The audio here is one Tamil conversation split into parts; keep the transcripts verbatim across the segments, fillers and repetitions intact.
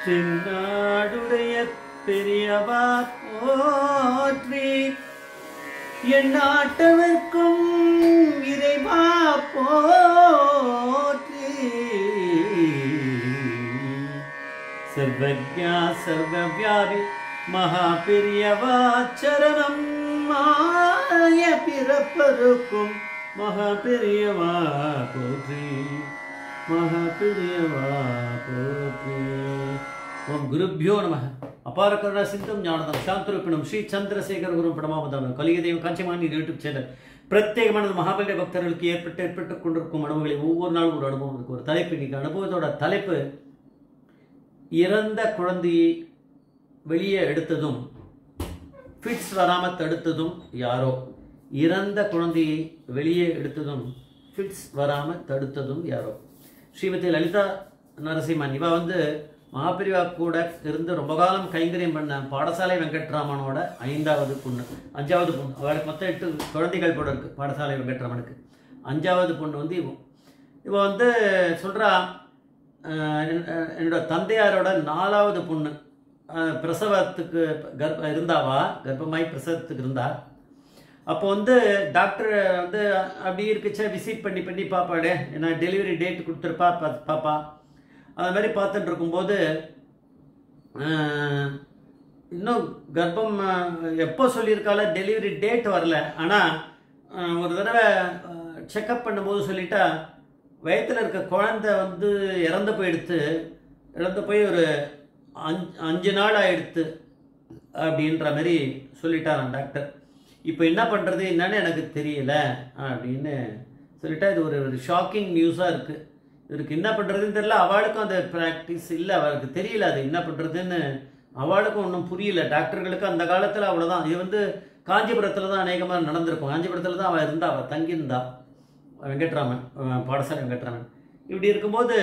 தென்னாடுடைய பெரியவா போற்றி, எந்நாட்டவர்க்கும் இறைவா போற்றி. சர்வஜா சர்வவியாபி மகா பெரியவா சரணம், மாய பிறப்பருக்கும் மகா பெரியவா போற்றி, மகா பெரியவா போற்றி. ஓம் குருப்யோ நம. அபார கருணா சிந்தும் ஞானதம் சாந்தரூபிணம் ஸ்ரீ சந்திரசேகர குரு பரமாவதானம் கலியுகம் காஞ்சிமானி யூடியூப் சேனல் பிரத்யேகமான மகாபலிய பக்தர்களுக்கு ஏற்பட்டு ஏற்பட்டுக் கொண்டிருக்கும் அனுபவங்களை ஒவ்வொரு நாளும் ஒரு அனுபவம் இருக்கு. ஒரு தலைப்பு, இன்னைக்கு அனுபவத்தோட தலைப்பு இறந்த குழந்தையை வெளியே எடுத்ததும் ஃபிட்ஸ் வராமல் தடுத்ததும் யாரோ. இறந்த குழந்தையை வெளியே எடுத்ததும் ஃபிட்ஸ் வராமல் தடுத்ததும் யாரோ. ஸ்ரீமதி லலிதா நரசிம்மன் இவ வந்து மகாபிரிவா கூட இருந்து ரொம்ப காலம் கைங்கரியம் பண்ண பாடசாலை வெங்கட்ராமனோட ஐந்தாவது பொண்ணு, அஞ்சாவது பொண்ணு. அவளுக்கு மொத்தம் எட்டு குழந்தைகள் கூட இருக்கு. பாடசாலை வெங்கட்ராமனுக்கு அஞ்சாவது பொண்ணு வந்து இவன். இவ வந்து சொல்றா, என்னோட தந்தையாரோட நாலாவது பொண்ணு பிரசவத்துக்கு கர்ப்ப இருந்தாவா கர்ப்பமாய் பிரசவத்துக்கு இருந்தா. அப்போ வந்து டாக்டர் வந்து அப்படி இருக்குச்சா விசிட் பண்ணி பண்ணி பார்ப்பாடு, ஏன்னா டெலிவரி டேட் கொடுத்துருப்பா பாப்பா. அது மாதிரி பார்த்துட்டு இருக்கும்போது இன்னும் கர்ப்பம் எப்போ சொல்லியிருக்கால டெலிவரி டேட் வரல. ஆனால் ஒரு தடவை செக்கப் பண்ணும்போது சொல்லிட்டா வயிற்றில் இருக்க குழந்தை வந்து இறந்து போயிடுத்து, இறந்து போய் ஒரு அஞ்சு அஞ்சு நாள் ஆயிடுத்து அப்படின்ற மாதிரி சொல்லிட்டாரான் டாக்டர். இப்போ என்ன பண்ணுறது என்னன்னு எனக்கு தெரியல அப்படின்னு சொல்லிட்டா. இது ஒரு ஒரு ஷாக்கிங் நியூஸாக இருக்குது. இவருக்கு என்ன பண்ணுறதுன்னு தெரியல. அவளுக்கும் அந்த ப்ராக்டிஸ் இல்லை, அவளுக்கு தெரியல அது என்ன பண்ணுறதுன்னு. அவளுக்கும் ஒன்றும் புரியல. டாக்டர்களுக்கு அந்த காலத்தில் அவ்வளோதான். இது வந்து காஞ்சிபுரத்தில் தான் அநேகமாக நடந்திருக்கும். காஞ்சிபுரத்தில் தான் அவள் இருந்தா, அவள் தங்கியிருந்தா வெங்கட்ராமன், பாடசாலை வெங்கட்ராமன். இப்படி இருக்கும்போது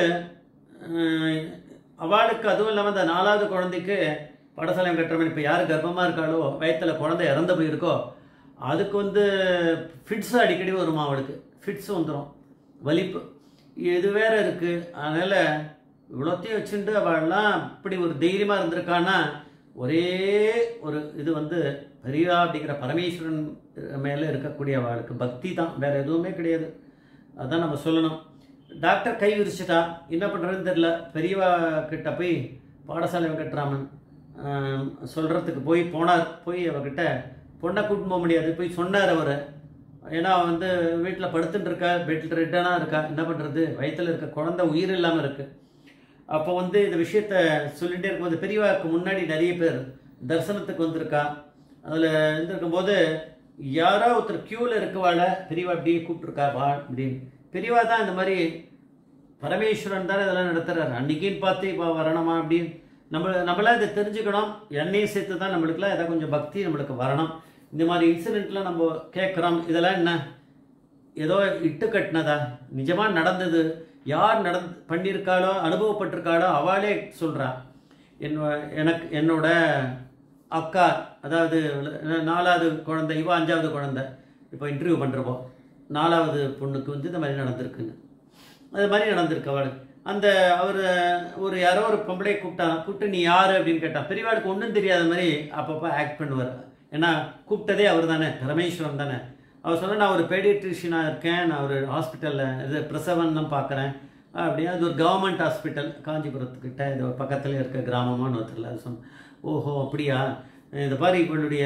அவளுக்கு அதுவும் இல்லாமல் அந்த நாலாவது குழந்தைக்கு பாடசாலை வெங்கட்ராமன் இப்போ யார் கர்ப்பமாக இருக்காளோ வயத்தில் குழந்தை இறந்து போயிருக்கோ அதுக்கு வந்து ஃபிட்ஸ் அடிக்கடி வருமா. அவளுக்கு ஃபிட்ஸ் வந்துடும், வலிப்பு. இது வேற இருக்குது. அதனால் இவ்வளோத்தையும் வச்சுட்டு அவள்லாம் இப்படி ஒரு தைரியமாக இருந்திருக்கான்னா ஒரே ஒரு இது வந்து பெரியவா அப்படிங்கிற பரமேஸ்வரன் மேலே இருக்கக்கூடிய அவளுக்கு பக்தி தான், வேறு எதுவுமே கிடையாது. அதான் நம்ம சொல்லணும். டாக்டர் கை விரிச்சிட்டா, என்ன பண்ணுறதுன்னு தெரில. பெரியவா கிட்ட போய் பாடசாலை வெங்கட்ராமன் சொல்கிறதுக்கு போய் போனார். போய் அவகிட்ட பொண்ணை கூட்டு போக முடியாது, போய் சொன்னார் அவர். ஏன்னா வந்து வீட்டில் படுத்துட்டு இருக்கா, பெட்டில் ரெட்டானாக இருக்கா, என்ன பண்ணுறது, வயிற்றில் இருக்க குழந்தை உயிர் இல்லாமல் இருக்குது. அப்போ வந்து இந்த விஷயத்த சொல்லிகிட்டே இருக்கும்போது பெரியவாக்கு முன்னாடி நிறைய பேர் தரிசனத்துக்கு வந்திருக்கா. அதில் இருந்திருக்கும்போது யாரோ ஒருத்தர் க்யூவில் இருக்கவாள பெரியவா அப்படியே கூப்பிட்ருக்கா வா அப்படின்னு. பெரியவா தான் இந்த மாதிரி பரமேஸ்வரன் தானே இதெல்லாம் நடத்துகிறார், அன்றைக்கின்னு பார்த்து இப்போ வரணுமா அப்படின்னு. நம்ம நம்மளாம் இதை தெரிஞ்சுக்கணும். எண்ணெயை சேர்த்து தான் நம்மளுக்குலாம் எதாவது கொஞ்சம் பக்தி நம்மளுக்கு வரணும். இந்த மாதிரி இன்சிடெண்ட்லாம் நம்ம கேட்குறோம். இதெல்லாம் என்ன ஏதோ இட்டு கட்டினதா, நிஜமாக நடந்தது, யார் நடந் பண்ணியிருக்காளோ அனுபவப்பட்டிருக்காளோ அவளே சொல்கிறா. என்னோ எனக்கு என்னோட அக்கா, அதாவது நாலாவது குழந்தை, இவ அஞ்சாவது குழந்தை இப்போ இன்டர்வியூ பண்ணுறப்போ நாலாவது பொண்ணுக்கு வந்து இந்த மாதிரி நடந்திருக்குன்னு. அது மாதிரி நடந்திருக்கு அவளுக்கு. அந்த அவர் ஒரு யாரோ ஒரு பொம்பளை கூப்பிட்டான். கூப்பிட்டு நீ யார் அப்படின்னு கேட்டான். பெரியவாளுக்கு ஒன்றும் தெரியாத மாதிரி அப்பப்போ ஆக்ட் பண்ணுவார். ஏன்னா கூப்பிட்டதே அவர் தானே, பரமேஸ்வரன் தானே. அவர் சொன்னால் நான் ஒரு பேடியட்ரிஷியனாக இருக்கேன், நான் ஒரு ஹாஸ்பிட்டலில் இது பிரசவம்லாம் பார்க்குறேன் அப்படி. அது ஒரு கவர்மெண்ட் ஹாஸ்பிட்டல் காஞ்சிபுரத்துக்கிட்ட, இது பக்கத்தில் இருக்க கிராமமானு ஒருத்தரில். அது சொன்னேன். ஓஹோ அப்படியா, இந்த மாதிரி இவளுடைய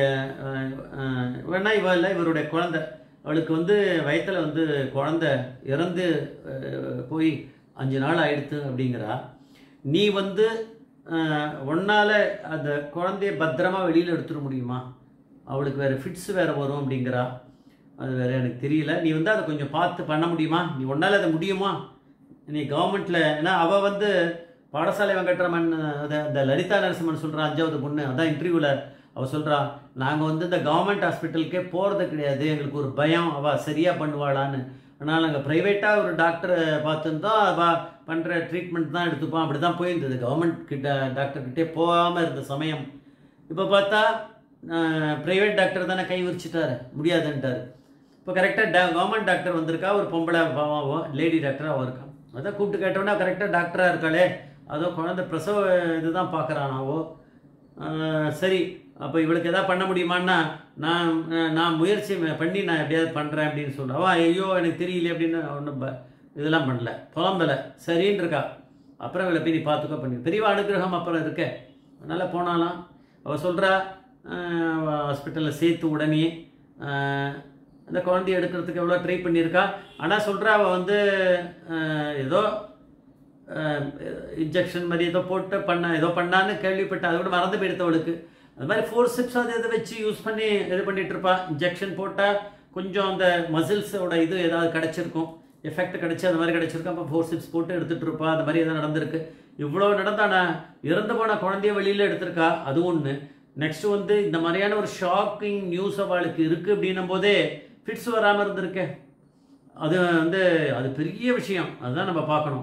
வேணா இவ இல்லை இவருடைய குழந்தை, அவளுக்கு வந்து வயத்தில் வந்து குழந்தை இறந்து போய் அஞ்சு நாள் ஆயிடுத்து அப்படிங்கிறா. நீ வந்து ஒன்னால் அந்த குழந்தைய பத்திரமா வெளியில் எடுத்துட முடியுமா, அவளுக்கு வேறு ஃபிட்ஸ் வேறு வரும் அப்படிங்கிறா. அது வேறு எனக்கு தெரியல, நீ வந்து அதை கொஞ்சம் பார்த்து பண்ண முடியுமா, நீ ஒன்றால் அதை முடியுமா, நீ கவர்மெண்ட்டில். ஏன்னா அவள் வந்து பாடசாலை வெங்கட்ராமன் அதை இந்த லலிதா நரசிம்மன் சொல்கிறா, அஞ்சாவது பொண்ணு, அதான் இன்டர்வியூவில் அவள் சொல்கிறா, நாங்கள் வந்து இந்த கவர்மெண்ட் ஹாஸ்பிட்டலுக்கே போகிறது கிடையாது, எங்களுக்கு ஒரு பயம் அவள் சரியாக பண்ணுவாளான்னு. ஆனால் நாங்கள் ப்ரைவேட்டாக ஒரு டாக்டரை பார்த்துருந்தோம், அவள் பண்ணுற ட்ரீட்மெண்ட் தான் எடுத்துப்போம், அப்படி தான் போயிருந்தது. கவர்மெண்ட் கிட்ட டாக்டர்கிட்டே போகாமல் இருந்த சமயம். இப்போ பார்த்தா ப்ரைவேட் டாக்டர் தானே கை விரிச்சிட்டாரு, முடியாதுன்ட்டார். இப்போ கரெக்டாக டா கவர்மெண்ட் டாக்டர் வந்திருக்கா, ஒரு பொம்பளை பாவாவோ லேடி டாக்டராக அவள் இருக்கா. அதான் கூப்பிட்டு கேட்டோன்னா கரெக்டாக டாக்டராக இருக்காளே, அதோ குழந்தை பிரசவ இதுதான் பார்க்குறானாவோ. சரி, அப்போ இவளுக்கு எதாவது பண்ண முடியுமான்னா நான் நான் முயற்சி பண்ணி நான் எப்படியாவது பண்ணுறேன் அப்படின்னு சொல்கிறவா. ஐயோ எனக்கு தெரியல அப்படின்னு ஒன்றும் இதெல்லாம் பண்ணல, புலம்பலை, சரின்னு இருக்கா. அப்புறம் இவளை போய் நீ பார்த்துக்கோ பண்ணி பெரியவா அனுகிரகம் அப்புறம் இருக்க. அதனால் போனாலாம் அவள் சொல்கிறா, ஹாஸ்பிட்டலில் சேர்த்து உடனே அந்த குழந்தைய எடுக்கிறதுக்கு எவ்வளோ ட்ரை பண்ணியிருக்கா. ஆனால் சொல்கிறா அவள் வந்து ஏதோ இன்ஜெக்ஷன் மாதிரி ஏதோ போட்டு பண்ண ஏதோ பண்ணான்னு கேள்விப்பட்டா. அதை விட மறந்து போயிடுத்தவளுக்கு. அது மாதிரி ஃபோர் சிப்ஸ் அது இதை வச்சு யூஸ் பண்ணி இது பண்ணிகிட்டு இருப்பா. இன்ஜெக்ஷன் போட்டால் கொஞ்சம் அந்த மசில்ஸோட இது ஏதாவது கிடச்சிருக்கும், எஃபெக்ட் கிடச்சி அந்த மாதிரி கிடச்சிருக்கும். அப்போ ஃபோர் சிப்ஸ் போட்டு எடுத்துகிட்டு இருப்பா. அந்த மாதிரி எதாவது நடந்திருக்கு. இவ்வளோ நடந்தானா இறந்து போன குழந்தைய வெளியில் எடுத்திருக்கா, அது ஒன்று. நெக்ஸ்ட் வந்து இந்த மாதிரியான ஒரு ஷாக்கிங் நியூஸ் அவளுக்கு இருக்குது அப்படின்னும் போதே ஃபிட்ஸ் வராமல் இருந்திருக்கு. அது வந்து அது பெரிய விஷயம். அதுதான் நம்ம பார்க்கணும்.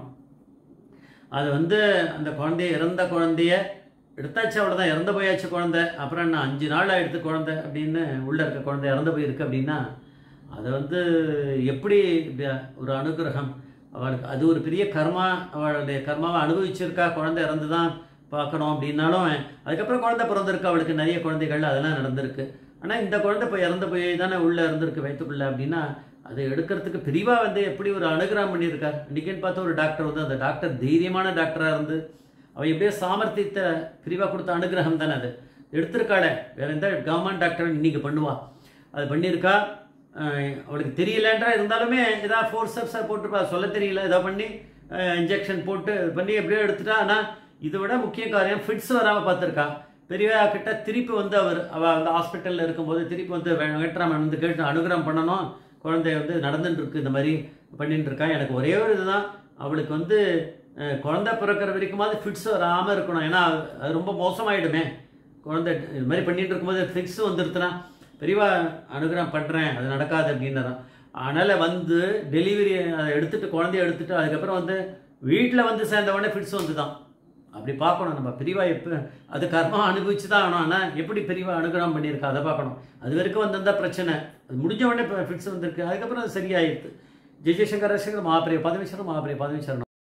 அது வந்து அந்த குழந்தைய இறந்த குழந்தைய எடுத்தாச்சு, அவ்வளோதான், இறந்து போயாச்சு குழந்தை. அப்புறம் என்ன அஞ்சு நாள் ஆகிடுத்து குழந்தை அப்படின்னு உள்ளே இருக்க குழந்தை இறந்து போயிருக்கு அப்படின்னா அது வந்து எப்படி ஒரு அனுகிரகம் அவளுக்கு. அது ஒரு பெரிய கர்மா, அவளுடைய கர்மாவை அனுபவிச்சிருக்கா. குழந்தை இறந்து தான் பார்க்கணும் அப்படின்னாலும் அதுக்கப்புறம் குழந்தை பிறந்திருக்கு அவளுக்கு, நிறைய குழந்தைகள் அதெல்லாம் நடந்திருக்கு. ஆனால் இந்த குழந்தை இப்போ இறந்து போய் தானே உள்ளே இருந்திருக்கு வயிற்றுக்குள்ளே அப்படின்னா அதை எடுக்கிறதுக்கு பெரியவா வந்து எப்படி ஒரு அனுகிரகம் பண்ணியிருக்கார். இன்றைக்கின்னு பார்த்தா ஒரு டாக்டர் வந்து அந்த டாக்டர் தைரியமான டாக்டராக இருந்து அவள் எப்படியோ சாமர்த்தியத்தை பிரிவாக கொடுத்த அனுகிரகம் தானே அது. எடுத்திருக்காளே, வேறு எந்த கவர்மெண்ட் டாக்டர் இன்றைக்கி பண்ணுவா, அது பண்ணியிருக்கா. அவளுக்கு தெரியலன்றா இருந்தாலுமே ஏதாவது ஃபோர் ஸ்டெப்ஸாக போட்டிருப்பா, சொல்ல தெரியல, ஏதோ பண்ணி இன்ஜெக்ஷன் போட்டு பண்ணி எப்படியோ எடுத்துட்டா. ஆனால் இதை விட முக்கிய காரியம் ஃபிட்ஸ் வராமல் பார்த்துருக்கா. பெரியவா கிட்ட திருப்பி வந்து அவர் அவள் அந்த ஹாஸ்பிட்டலில் இருக்கும்போது திருப்பி வந்து வெங்கட்ராமன் வந்து கேட்டு அனுகிரகம் பண்ணணும், குழந்தை வந்து நடந்துட்டு இருக்கு, இந்த மாதிரி பண்ணிட்டு இருக்கா. எனக்கு ஒரே ஒரு இதுதான், அவளுக்கு வந்து குழந்தை பிறக்கிற வரைக்குமாவது ஃபிட்ஸ் வராமல் இருக்கணும். ஏன்னா அது ரொம்ப மோசமாயிடுமே. குழந்தை இது மாதிரி பண்ணிட்டு இருக்கும்போது ஃபிட்ஸ் வந்துருத்துனா பெரியவா அனுகிரகம் பண்ணுறேன், அது நடக்காது அப்படின்னாரான். அதனால் வந்து டெலிவரி அதை எடுத்துகிட்டு குழந்தைய எடுத்துகிட்டு அதுக்கப்புறம் வந்து வீட்டில் வந்து சேர்ந்தவொடனே ஃபிட்ஸ் வந்து தான். அப்படி பார்க்கணும் நம்ம. பெரியவா எப்போ அது கர்மா அனுபவிச்சு தான் ஆகணும். ஆனால் எப்படி பெரியவா அனுகிரகம் பண்ணியிருக்கா அதை பார்க்கணும். அது வரைக்கும் வந்திருந்தால் பிரச்சனை, அது முடிஞ்ச உடனே இப்போ ஃபிட்ஸ் வந்திருக்கு, அதுக்கப்புறம் அது சரியாயிடுது. ஜெய் ஜெய்சங்கர் ரசிகர் மகாபிரிய பதவிச்சரம் மகாபிரிய பதவிச்சரணம்.